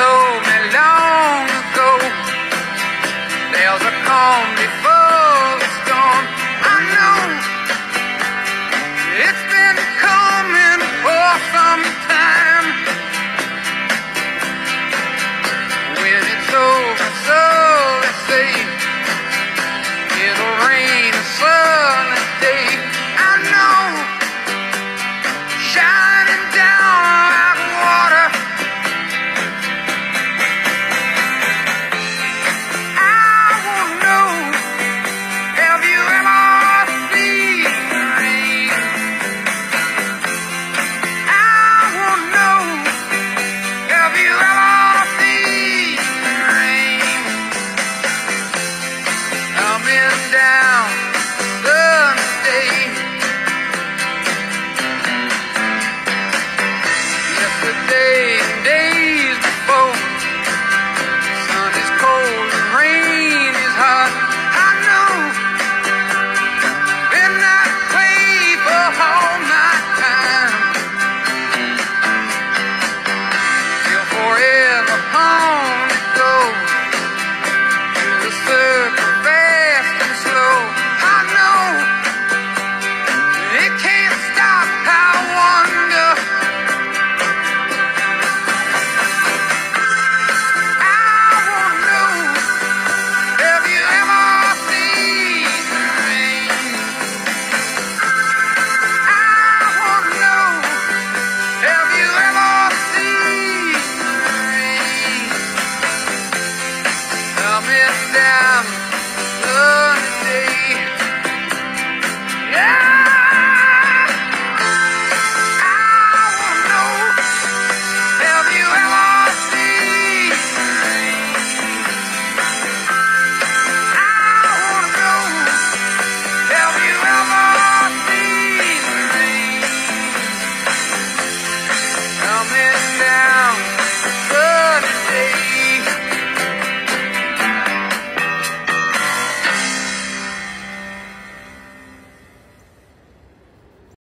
told me long ago, there's a calm before the storm. I know it's been coming for some time. When it's over, so they say, it'll rain a sunny day.